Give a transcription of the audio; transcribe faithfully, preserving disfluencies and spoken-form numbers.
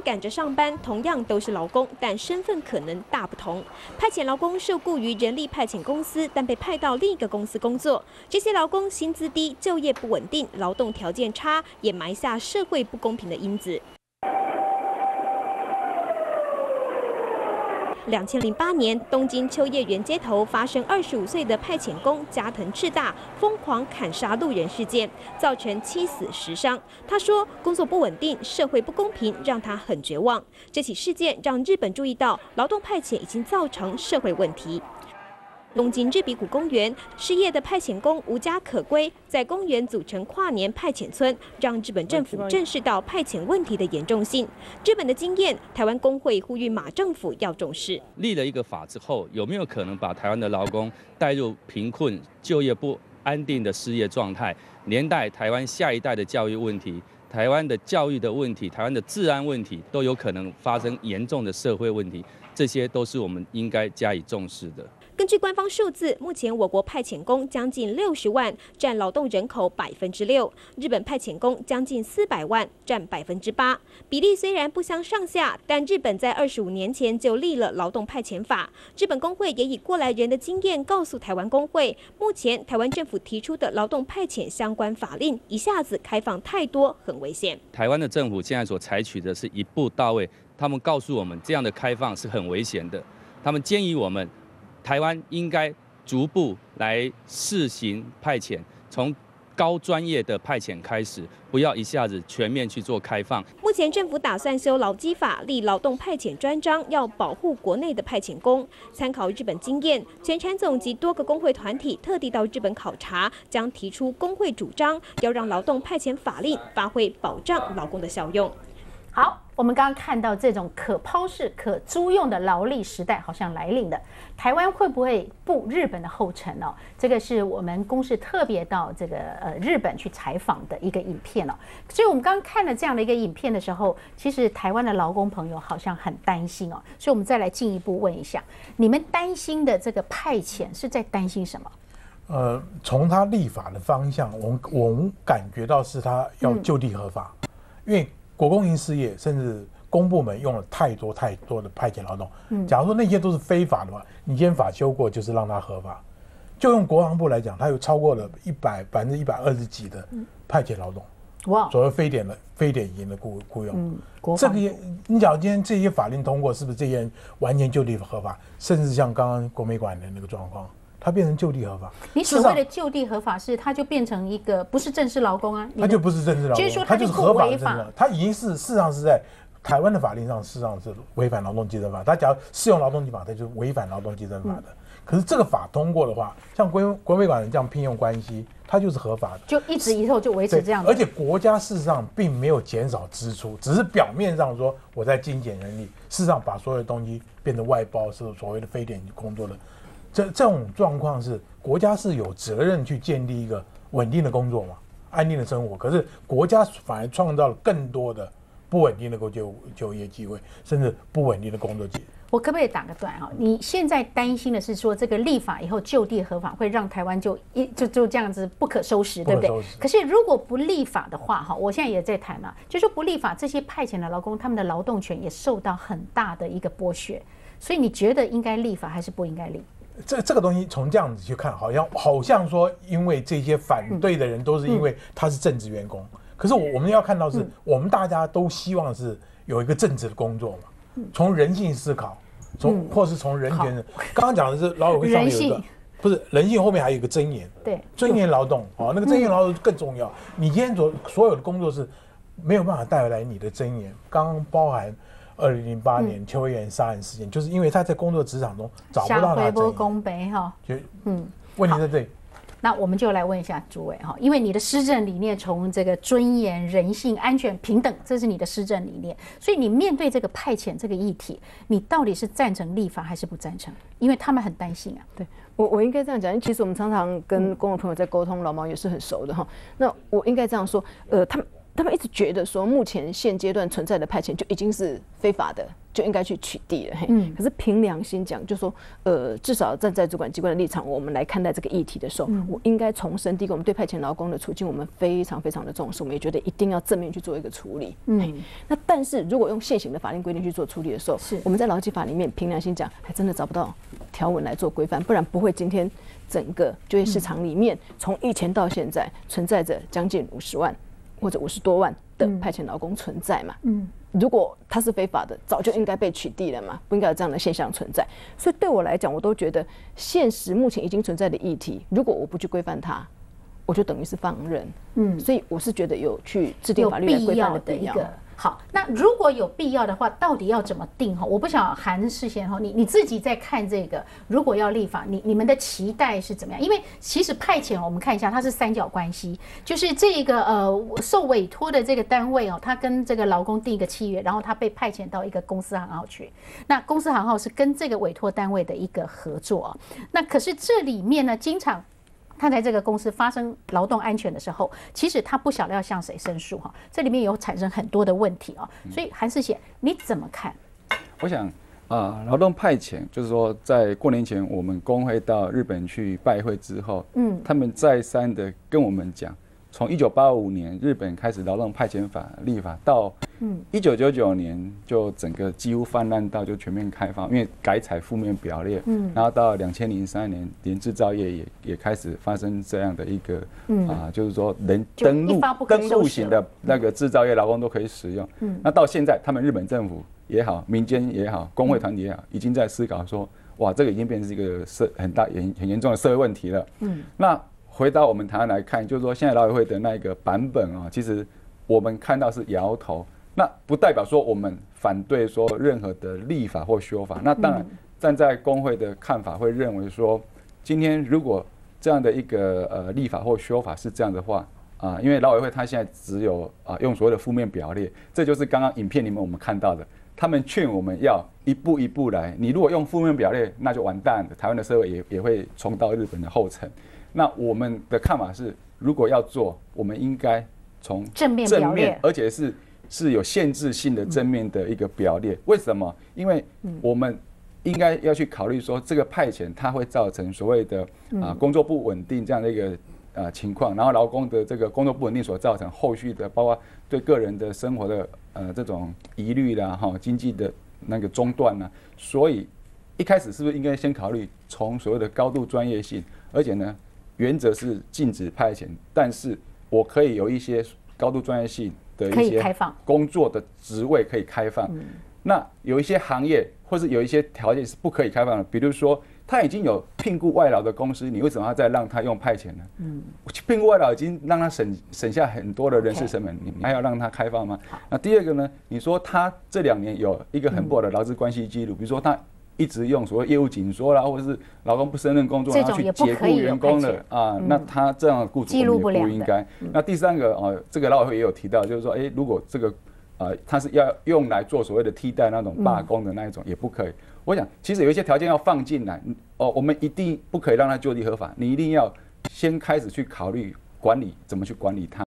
赶着上班，同样都是劳工，但身份可能大不同。派遣劳工受雇于人力派遣公司，但被派到另一个公司工作。这些劳工薪资低、就业不稳定、劳动条件差，也埋下社会不公平的因子。两千零八年，东京秋叶原街头发生二十五岁的派遣工加藤赤大疯狂砍杀路人事件，造成七死十伤。他说，工作不稳定、社会不公平，让他很绝望。这起事件让日本注意到，劳动派遣已经造成社会问题。东京日比谷公园失业的派遣工无家可归，在公园组成跨年派遣村，让日本政府正视到派遣问题的严重性。日本的经验，台湾工会呼吁马政府要重视。 立了一个法之后，有没有可能把台湾的劳工带入贫困、就业不安定的失业状态，连带台湾下一代的教育问题、台湾的教育的问题、台湾的治安问题，都有可能发生严重的社会问题，这些都是我们应该加以重视的。 根据官方数字，目前我国派遣工将近六十万，占劳动人口百分之六；日本派遣工将近四百万，占百分之八。比例虽然不相上下，但日本在二十五年前就立了劳动派遣法。日本工会也以过来人的经验告诉台湾工会，目前台湾政府提出的劳动派遣相关法令，一下子开放太多，很危险。 台湾的政府现在所采取的是一步到位，他们告诉我们这样的开放是很危险的，他们建议我们。台湾应该逐步来试行派遣，从高专业的派遣开始，不要一下子全面去做开放。 目前政府打算修劳基法，立劳动派遣专章，要保护国内的派遣工。参考日本经验，全产总及多个工会团体特地到日本考察，将提出工会主张，要让劳动派遣法令发挥保障劳工的效用。 好，我们刚刚看到这种可抛式、可租用的劳力时代好像来临了，台湾会不会步日本的后尘哦？这个是我们公视特别到这个呃日本去采访的一个影片哦。所以我们刚刚看了这样的一个影片的时候，其实台湾的劳工朋友好像很担心哦。所以我们再来进一步问一下，你们担心的这个派遣是在担心什么？ 呃，从他立法的方向，我们我们感觉到是他要就地合法，嗯、因为。国公营事业甚至公部门用了太多太多的派遣劳动，嗯，假如说那些都是非法的话，你今天法修过就是让它合法。就用国防部来讲，它有超过了一百百分之一百二十几的派遣劳动，哇，所谓非典的非典型的雇雇佣，嗯，这个你假如今天这些法令通过，是不是这些人完全就地合法？甚至像刚刚国美馆的那个状况。它变成就地合法， 你所谓的就地合法是，它就变成一个不是正式劳工啊， 它就不是正式劳工， 就是说它就是合法的正式劳工，它已经是事实上是在台湾的法令上，事实上是违反劳动基准法。它假如适用劳动基准法，它就是违反劳动基准法的。嗯、可是这个法通过的话，像国国美馆的这样聘用关系，它就是合法的， 就一直以后就维持这样的。 而且国家事实上并没有减少支出，只是表面上说我在精简人力，事实上把所有的东西变成外包，是所谓的非典型工作的。这这种状况是国家是有责任去建立一个稳定的工作嘛，安定的生活。可是国家反而创造了更多的不稳定的就就业机会，甚至不稳定的工作机会。 我可不可以打个断哈？你现在担心的是说这个立法以后就地合法会让台湾就一就就这样子不可收拾，对不对？可是如果不立法的话哈，我现在也在谈嘛，就说不立法，这些派遣的劳工他们的劳动权也受到很大的一个剥削。所以你觉得应该立法还是不应该立？ 这这个东西从这样子去看，好像好像说，因为这些反对的人都是因为他是正职员工，嗯、可是我我们要看到是，嗯、我们大家都希望是有一个正职的工作嘛，从人性思考，从、嗯、或是从人权。刚刚讲的是劳委会上面有一个，不是人性后面还有一个尊严， 对， 尊严劳动，哦，那个尊严劳动更重要。嗯、你今天所所有的工作是没有办法带来你的尊严，刚刚包含。二零零八年秋叶原杀人事件，嗯、就是因为他在工作职场中找不到他的尊严， 公平哈， 就嗯，问题在这里。 那我们就来问一下诸位哈，因为你的施政理念从这个尊严、人性、安全、平等，这是你的施政理念，所以你面对这个派遣这个议题，你到底是赞成立法还是不赞成？因为他们很担心啊。 对我，我应该这样讲，因为其实我们常常跟工作朋友在沟通，老毛也是很熟的哈。那我应该这样说，呃，他们。他们一直觉得说，目前现阶段存在的派遣就已经是非法的， 就应该去取缔了。 嗯， 可是凭良心讲，就说呃，至少站在主管机关的立场，我们来看待这个议题的时候，嗯、我应该重申，第一个，我们对派遣劳工的处境，我们非常非常的重视，我们也觉得一定要正面去做一个处理。嗯，那但是如果用现行的法令规定去做处理的时候，是我们在劳基法里面凭良心讲，还真的找不到条文来做规范，不然不会今天整个就业市场里面，从以前到现在存在着将近五十万或者五十多万的派遣劳工存在嘛。嗯。如果它是非法的，早就应该被取缔了嘛，不应该有这样的现象存在。所以对我来讲，我都觉得现实目前已经存在的议题，如果我不去规范它，我就等于是放任。嗯，所以我是觉得有去制定法律来规范的必要。 好，那如果有必要的话，到底要怎么定？哈，我不想韩世贤哈，你你自己在看这个，如果要立法，你你们的期待是怎么样？因为其实派遣，我们看一下，它是三角关系，就是这个呃受委托的这个单位哦，他跟这个劳工订一个契约，然后他被派遣到一个公司行号去，那公司行号是跟这个委托单位的一个合作哦，那可是这里面呢，经常。他在这个公司发生劳动安全的时候，其实他不晓得要向谁申诉哈，这里面有产生很多的问题啊，所以韩世贤你怎么看？ 我想啊，劳动派遣就是说，在过年前我们工会到日本去拜会之后，嗯，他们再三的跟我们讲，从一九八五年日本开始劳动派遣法立法到一九九九年就整个几乎泛滥到就全面开放，因为改采负面表列，嗯，然后到两千零三年连制造业也也开始发生这样的一个嗯啊，就是说人登录登录型的那个制造业劳工都可以使用，嗯，那到现在他们日本政府也好，民间也好，工会团体也好，已经在思考说，哇，这个已经变成一个社很大很很严重的社会问题了，嗯，那回到我们台湾来看，就是说现在劳委会的那个版本啊，其实我们看到是摇头。那不代表说我们反对说任何的立法或修法。那当然，站在工会的看法会认为说，今天如果这样的一个呃立法或修法是这样的话啊，因为劳委会他现在只有啊用所谓的负面表列，这就是刚刚影片里面我们看到的，他们劝我们要一步一步来。你如果用负面表列，那就完蛋了，台湾的社会也也会重蹈日本的后尘。那我们的看法是，如果要做，我们应该从正面表列， 而且是。是有限制性的正面的一个表列，为什么？因为我们应该要去考虑说，这个派遣它会造成所谓的啊工作不稳定这样的一个呃情况，然后劳工的这个工作不稳定所造成后续的，包括对个人的生活的呃这种疑虑啦，哈，经济的那个中断呢，所以一开始是不是应该先考虑从所谓的高度专业性，而且呢，原则是禁止派遣，但是我可以有一些高度专业性。的一些工作的职位可以开放，那有一些行业或是有一些条件是不可以开放的，比如说他已经有聘雇外劳的公司，你为什么要再让他用派遣呢？嗯，聘雇外劳已经让他省省下很多的人事成本，你还要让他开放吗？那第二个呢？你说他这两年有一个很不好的劳资关系记录，比如说他一直用所谓业务紧缩啦，或者是劳工不胜任工作，然后去解雇员工了啊，那他这样的雇主我们也不应该。那第三个啊，这个劳委会也有提到，就是说，哎，如果这个啊，他是要用来做所谓的替代那种罢工的那一种，也不可以。我想，其实有一些条件要放进来哦，我们一定不可以让他就地合法，你一定要先开始去考虑管理怎么去管理它。